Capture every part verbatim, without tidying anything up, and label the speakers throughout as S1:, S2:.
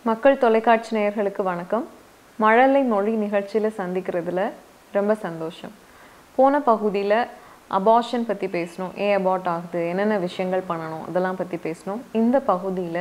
S1: மக்கள் தொலைக்காட்சி நேயர்களுக்கு வணக்கம். மழலை மொழி நிகழ்ச்சியில் சந்திக்கிறதுல ரொம்ப சந்தோஷம். போன பகுதியில் அபார்ஷன் பற்றி பேசணும், ஏன் அபார்ட் ஆகுது, என்னென்ன விஷயங்கள் பண்ணணும், அதெல்லாம் பற்றி பேசணும். இந்த பகுதியில்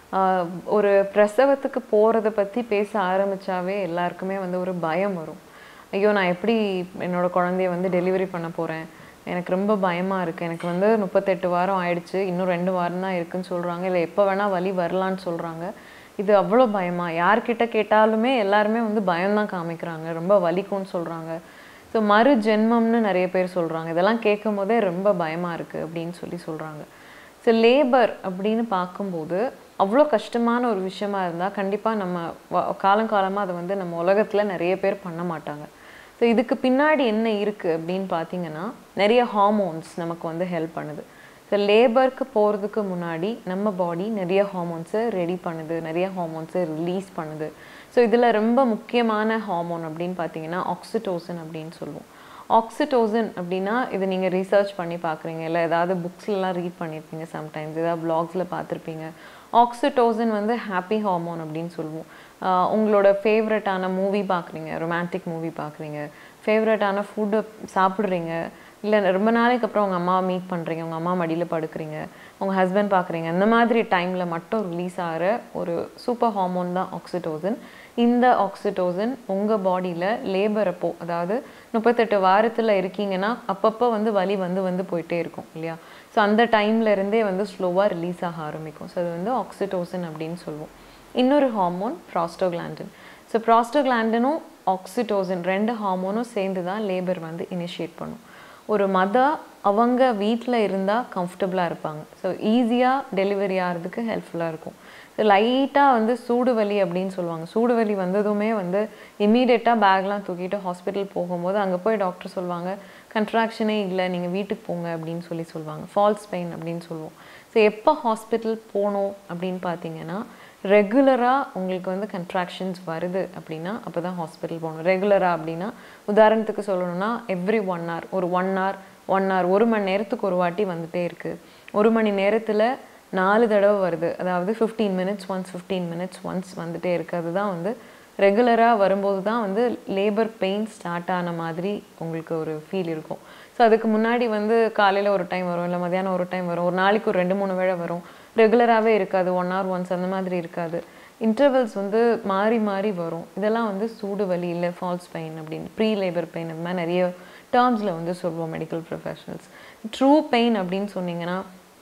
S1: ஒரு பிரசவத்துக்கு போகிறத பற்றி பேச ஆரம்பித்தாவே எல்லாருக்குமே வந்து ஒரு பயம் வரும். ஐயோ, நான் எப்படி என்னோடய குழந்தைய வந்து டெலிவரி பண்ண போகிறேன், எனக்கு ரொம்ப பயமாக இருக்குது, எனக்கு வந்து முப்பத்தெட்டு வாரம் ஆயிடுச்சு, இன்னும் ரெண்டு வாரம் தான் இருக்குதுன்னு சொல்கிறாங்க, இல்லை எப்போ வேணால் வலி வரலான்னு சொல்கிறாங்க. இது அவ்வளோ பயமா? யார்கிட்ட கேட்டாலுமே எல்லாருமே வந்து பயம்தான் காமிக்கிறாங்க, ரொம்ப வலிக்கும்னு சொல்கிறாங்க. ஸோ மறு ஜென்மம்னு நிறைய பேர் சொல்கிறாங்க. இதெல்லாம் கேட்கும் போதே ரொம்ப பயமாக இருக்குது அப்படின்னு சொல்லி சொல்கிறாங்க. ஸோ லேபர் அப்படின்னு பார்க்கும்போது அவ்வளோ கஷ்டமான ஒரு விஷயமா இருந்தால் கண்டிப்பாக நம்ம காலங்காலமாக அதை வந்து நம்ம உலகத்தில் நிறைய பேர் பண்ண மாட்டாங்க. ஸோ இதுக்கு பின்னாடி என்ன இருக்குது அப்படின்னு பார்த்தீங்கன்னா, நிறைய ஹார்மோன்ஸ் நமக்கு வந்து ஹெல்ப் பண்ணுது. ஸோ லேபருக்கு போகிறதுக்கு முன்னாடி நம்ம பாடி நிறைய ஹார்மோன்ஸை ரெடி பண்ணுது, நிறைய ஹார்மோன்ஸை ரிலீஸ் பண்ணுது. ஸோ இதில் ரொம்ப முக்கியமான ஹார்மோன் அப்படின்னு பார்த்தீங்கன்னா ஆக்சிடோசின் அப்படின்னு சொல்லுவோம். ஆக்சிடோசின் அப்படின்னா இது நீங்கள் ரீசர்ச் பண்ணி பார்க்குறீங்க, இல்லை ஏதாவது புக்ஸ்லாம் ரீட் பண்ணியிருப்பீங்க, சம்டைம்ஸ் ஏதாவது ப்ளாக்ஸில் பார்த்துருப்பீங்க. ஆக்சிடோசின் வந்து ஹாப்பி ஹார்மோன் அப்படின்னு சொல்லுவோம். உங்களோட ஃபேவரட்டான மூவி பார்க்குறீங்க, ரொமான்டிக் மூவி பார்க்குறீங்க, ஃபேவரட்டான ஃபுட்டு சாப்பிட்றீங்க, இல்லை ரொம்ப நாளைக்கு அப்புறம் உங்கள் அம்மாவை மீட் பண்ணுறீங்க, உங்கள் அம்மா மடியில் படுக்கிறீங்க, உங்கள் ஹஸ்பண்ட் பார்க்குறீங்க, இந்த மாதிரி டைமில் மட்டும் ரிலீஸ் ஆகிற ஒரு சூப்பர் ஹார்மோன் தான் ஆக்சிடோசின். இந்த ஆக்சிடோசின் உங்கள் பாடியில் லேபர் அப்போ, அதாவது முப்பத்தெட்டு வாரத்தில் இருக்கீங்கன்னா அப்பப்போ வந்து வலி வந்து வந்து போயிட்டே இருக்கும் இல்லையா? ஸோ அந்த டைமில் இருந்தே வந்து ஸ்லோவாக ரிலீஸ் ஆக ஆரம்பிக்கும். ஸோ அது வந்து ஆக்சிடோசின் அப்படின்னு சொல்லுவோம். இன்னொரு ஹார்மோன் ப்ராஸ்டோகிளாண்டின். ஸோ ப்ராஸ்டோகிளாண்டினும் ஆக்சிடோசின் ரெண்டு ஹார்மோனும் சேர்ந்து தான் லேபர் வந்து இனிஷியேட் பண்ணும். ஒரு மதர் அவங்க வீட்டில் இருந்தால் கம்ஃபர்டபுளாக இருப்பாங்க. ஸோ ஈஸியாக டெலிவரி ஆகிறதுக்கு ஹெல்ப்ஃபுல்லாக இருக்கும். ஸோ லைட்டாக வந்து சூடு வலி அப்படின்னு சொல்லுவாங்க. சூடு வலி வந்ததுமே வந்து இம்மீடியட்டாக பேக்லாம் தூக்கிட்டு ஹாஸ்பிட்டல் போகும்போது அங்கே போய் டாக்டர் சொல்லுவாங்க, கன்ட்ராக்ஷனே இல்லை, நீங்கள் வீட்டுக்கு போங்க அப்படின்னு சொல்லி சொல்லுவாங்க. ஃபால்ஸ் பெயின் அப்படின்னு சொல்லுவோம். ஸோ எப்போ ஹாஸ்பிட்டல் போகணும் அப்படின்னு பார்த்தீங்கன்னா, ரெகுலராக உங்களுக்கு வந்து கன்ட்ராக்ஷன்ஸ் வருது அப்படின்னா அப்போ தான் ஹாஸ்பிட்டல் போகணும். ரெகுலராக அப்படின்னா உதாரணத்துக்கு சொல்லணும்னா எவ்ரி ஒன் ஹவர் ஒரு ஒன் ஹவர் ஒன் ஹவர் ஒரு மணி நேரத்துக்கு ஒரு வாட்டி வந்துகிட்டே இருக்குது. ஒரு மணி நேரத்தில் நாலு தடவை வருது, அதாவது fifteen minutes once fifteen minutes once வந்துகிட்டே இருக்குது. அதுதான் வந்து ரெகுலராக வரும்போது தான் வந்து லேபர் பெயின் ஸ்டார்ட் ஆன மாதிரி உங்களுக்கு ஒரு ஃபீல் இருக்கும். ஸோ அதுக்கு முன்னாடி வந்து காலையில் ஒரு டைம் வரும், இல்லை மதியானம் ஒரு டைம் வரும், ஒரு நாளைக்கு ஒரு ரெண்டு மூணு வேளை வரும், ரெகுலராகவே இருக்காது, ஒன் ஹவர் ஒன்ஸ் அந்த மாதிரி இருக்காது, இன்டர்வல்ஸ் வந்து மாறி மாறி வரும். இதெல்லாம் வந்து சூடு வலி இல்லை ஃபால்ஸ் பெயின் அப்படின்னு, ப்ரீ லேபர் பெயின், அந்த மாதிரி நிறைய டேர்ம்ஸில் வந்து சொல்லுவோம் மெடிக்கல் ப்ரொஃபஷனல்ஸ். ட்ரூ பெயின் அப்படின்னு சொன்னீங்கன்னா,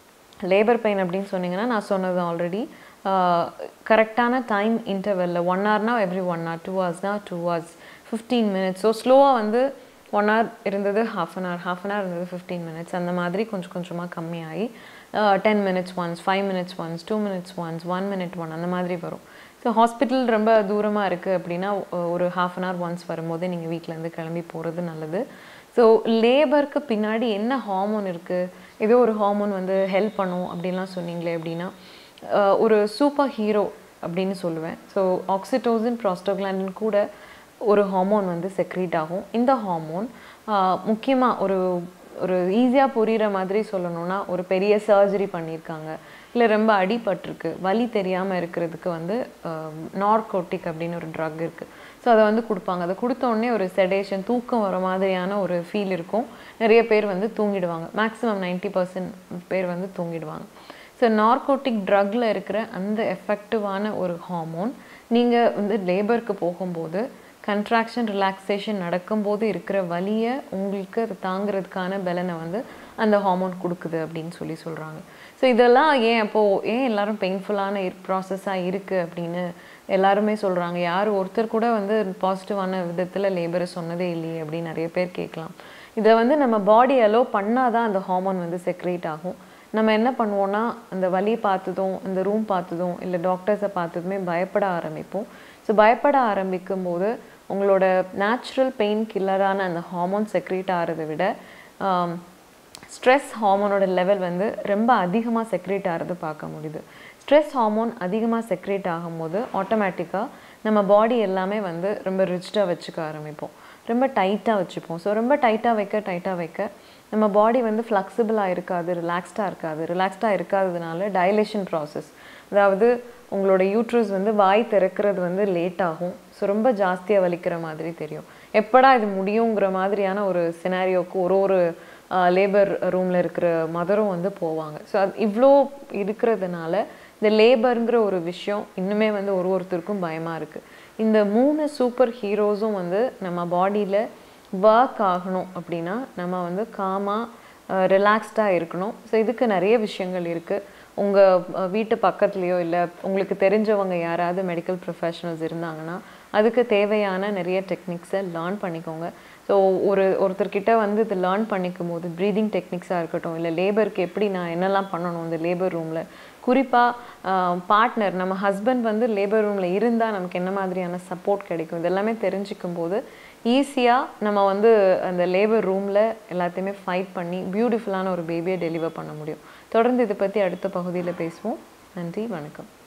S1: லேபர் பெயின் அப்படின்னு சொன்னீங்கன்னா நான் சொன்னது ஆல்ரெடி, கரெக்டான டைம் இன்டர்வெல்லில் ஒன் ஹவர்னா எவ்ரி ஒன் ஹவர், டூ ஹவர்ஸ்னா two hours, fifteen minutes. So ஸ்லோவாக வந்து ஒன் ஹவர் இருந்தது half an hour, half an hour இருந்தது ஃபிஃப்டீன் மினிட்ஸ், அந்த மாதிரி கொஞ்சம் கொஞ்சமாக கம்மியாகி ten minutes once, five minutes once, two minutes once, one minute one, அந்த மாதிரி வரும். ஸோ ஹாஸ்பிட்டல் ரொம்ப தூரமாக இருக்குது அப்படின்னா ஒரு ஹாஃப் அன் ஹவர் ஒன்ஸ் வரும்போது நீங்கள் வீட்டிலேருந்து கிளம்பி போகிறது நல்லது. ஸோ லேபருக்கு பின்னாடி என்ன ஹார்மோன் இருக்குது, ஏதோ ஒரு ஹார்மோன் வந்து ஹெல்ப் பண்ணும் அப்படின்லாம் சொன்னீங்களே அப்படின்னா, ஒரு சூப்பர் ஹீரோ அப்படின்னு சொல்லுவேன். ஸோ ஆக்சிடோசின் ப்ராஸ்டோகிளாண்டின் கூட ஒரு ஹார்மோன் வந்து செக்ரீட் ஆகும். இந்த ஹார்மோன் முக்கியமாக ஒரு ஒரு ஈஸியாக புரிகிற மாதிரி சொல்லணும்னா, ஒரு பெரிய சர்ஜரி பண்ணியிருக்காங்க, இல்லை ரொம்ப அடிபட்டிருக்கு, வலி தெரியாமல் இருக்கிறதுக்கு வந்து நார்கோட்டிக் அப்படின்னு ஒரு ட்ரக் இருக்குது. ஸோ அதை வந்து கொடுப்பாங்க. அதை கொடுத்தோடனே ஒரு செடேஷன், தூக்கம் வர மாதிரியான ஒரு ஃபீல் இருக்கும். நிறைய பேர் வந்து தூங்கிடுவாங்க, மேக்ஸிமம் நைன்ட்டி பர்சன்ட் பேர் வந்து தூங்கிடுவாங்க. ஸோ நார்கோட்டிக் ட்ரக்கில் இருக்கிற அந்த எஃபெக்டிவான ஒரு ஹார்மோன் நீங்கள் வந்து லேபருக்கு போகும்போது கன்ட்ராக்ஷன் ரிலாக்ஸேஷன் நடக்கும்போது இருக்கிற வலியை உங்களுக்கு அது தாங்கிறதுக்கான பலனை வந்து அந்த ஹார்மோன் கொடுக்குது அப்படின்னு சொல்லி சொல்கிறாங்க. ஸோ இதெல்லாம் ஏன் அப்போது ஏன் எல்லோரும் பெயின்ஃபுல்லான ப்ராசஸாக இருக்குது அப்படின்னு எல்லாருமே சொல்கிறாங்க. யார் ஒருத்தர் கூட வந்து பாசிட்டிவான விதத்தில் லேபரை சொன்னதே இல்லையே அப்படின்னு நிறைய பேர் கேட்கலாம். இதை வந்து நம்ம பாடி அலோ பண்ணால் தான் அந்த ஹார்மோன் வந்து செக்ரேட் ஆகும். நம்ம என்ன பண்ணுவோன்னா, அந்த வலி பார்த்ததும், இந்த ரூம் பார்த்ததும், இல்லை டாக்டர்ஸை பார்த்ததுமே பயப்பட ஆரம்பிப்போம். ஸோ பயப்பட ஆரம்பிக்கும் போது உங்களோட நேச்சுரல் பெயின் கில்லரான அந்த ஹார்மோன் செக்ரேட் ஆகிறத விட ஸ்ட்ரெஸ் ஹார்மோனோட லெவல் வந்து ரொம்ப அதிகமாக செக்ரேட் ஆகிறது பார்க்க முடியுது. ஸ்ட்ரெஸ் ஹார்மோன் அதிகமாக செக்ரேட் ஆகும்போது ஆட்டோமேட்டிக்காக நம்ம பாடி எல்லாமே வந்து ரொம்ப ரிஜ்டாக வச்சுக்க ஆரம்பிப்போம், ரொம்ப டைட்டாக வச்சுப்போம். ஸோ ரொம்ப டைட்டாக வைக்க டைட்டாக வைக்க நம்ம பாடி வந்து ஃப்ளெக்சிபிளாக இருக்காது, ரிலாக்ஸ்டாக இருக்காது. ரிலாக்ஸ்டாக இருக்காததுனால டைலேஷன் ப்ராசஸ், அதாவது உங்களோட யூட்ரஸ் வந்து வாய் திறக்கிறது வந்து லேட் ஆகும். ஸோ ரொம்ப ஜாஸ்தியாக வலிக்கிற மாதிரி தெரியும். எப்படா இது முடியுங்கிற மாதிரியான ஒரு சினாரியோக்கு ஒரு ஒரு லேபர் ரூமில் இருக்கிற மதரும் வந்து போவாங்க. ஸோ அது இவ்வளோ இருக்கிறதுனால இந்த லேபருங்கிற ஒரு விஷயம் இன்னுமே வந்து ஒரு ஒருத்தருக்கும் பயமாக இருக்குது. இந்த மூணு சூப்பர் ஹீரோஸும் வந்து நம்ம பாடியில் ஒர்க் ஆகணும் அப்படின்னா நம்ம வந்து காமாக ரிலாக்ஸ்டாக இருக்கணும். ஸோ இதுக்கு நிறைய விஷயங்கள் இருக்குது. உங்கள் வீட்டு பக்கத்துலேயோ இல்லை உங்களுக்கு தெரிஞ்சவங்க யாராவது மெடிக்கல் ப்ரொஃபஷனல்ஸ் இருந்தாங்கன்னா அதுக்கு தேவையான நிறைய டெக்னிக்ஸை லேர்ன் பண்ணிக்கோங்க. ஸோ ஒரு ஒருத்தர்கிட்ட வந்து இது லேர்ன் பண்ணிக்கும் போது ப்ரீதிங் டெக்னிக்ஸாக இருக்கட்டும், இல்லை லேபருக்கு எப்படி நான் என்னெல்லாம் பண்ணணும் இந்த லேபர் ரூமில், குறிப்பாக பார்ட்னர் நம்ம ஹஸ்பண்ட் வந்து லேபர் ரூமில் இருந்தால் நமக்கு என்ன மாதிரியான சப்போர்ட் கிடைக்கும், இதெல்லாமே தெரிஞ்சிக்கும் போது ஈஸியாக நம்ம வந்து அந்த லேபர் ரூமில் எல்லாத்தையுமே ஃபைட் பண்ணி பியூட்டிஃபுல்லான ஒரு பேபியை டெலிவர் பண்ண முடியும். தொடர்ந்து இதை பற்றி அடுத்த பகுதியில் பேசுவோம். நன்றி, வணக்கம்.